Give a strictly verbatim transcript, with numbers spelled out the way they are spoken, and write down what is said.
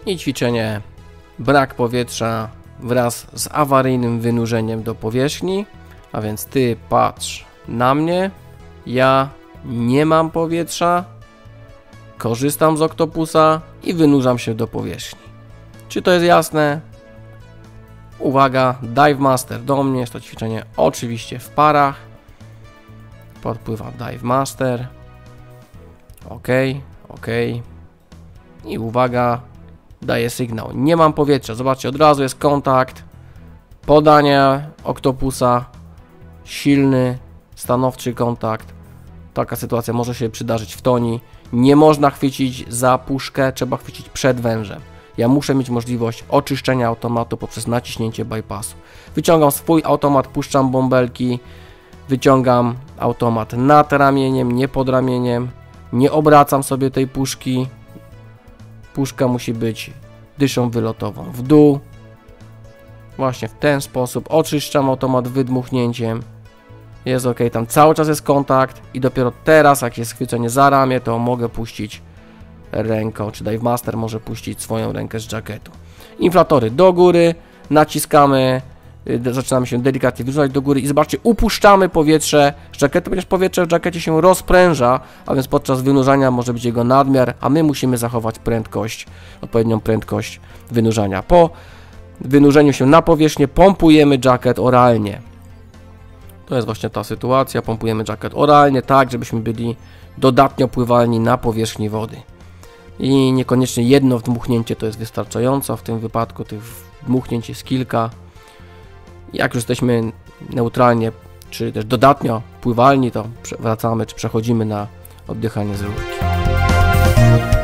I ćwiczenie brak powietrza wraz z awaryjnym wynurzeniem do powierzchni. A więc ty patrz na mnie, ja nie mam powietrza, korzystam z oktopusa i wynurzam się do powierzchni. Czy to jest jasne? Uwaga, Dive Master do mnie, jest to ćwiczenie oczywiście w parach. Podpływa Dive Master. Ok, ok. I uwaga, daje sygnał. Nie mam powietrza. Zobaczcie, od razu jest kontakt. Podanie oktopusa. Silny, stanowczy kontakt. Taka sytuacja może się przydarzyć w toni. Nie można chwycić za puszkę, trzeba chwycić przed wężem. Ja muszę mieć możliwość oczyszczenia automatu poprzez naciśnięcie bypassu. Wyciągam swój automat, puszczam bąbelki. Wyciągam automat nad ramieniem, nie pod ramieniem. Nie obracam sobie tej puszki. Puszka musi być dyszą wylotową w dół. Właśnie w ten sposób oczyszczam automat wydmuchnięciem. Jest ok, tam cały czas jest kontakt i dopiero teraz, jak jest chwycenie za ramię, to mogę puścić ręką, czy Dive Master może puścić swoją rękę z jacketu. Inflatory do góry, naciskamy, zaczynamy się delikatnie wyrzucać do góry i zobaczcie, upuszczamy powietrze z jacketu, ponieważ powietrze w jackecie się rozpręża, a więc podczas wynurzania może być jego nadmiar, a my musimy zachować prędkość, odpowiednią prędkość wynurzania. Po wynurzeniu się na powierzchnię pompujemy jacket oralnie. To jest właśnie ta sytuacja, pompujemy jacket oralnie, tak żebyśmy byli dodatnio pływalni na powierzchni wody. I niekoniecznie jedno wdmuchnięcie to jest wystarczająco, w tym wypadku tych wdmuchnięć jest kilka. Jak już jesteśmy neutralnie, czy też dodatnio pływalni, to wracamy, czy przechodzimy na oddychanie z rurki.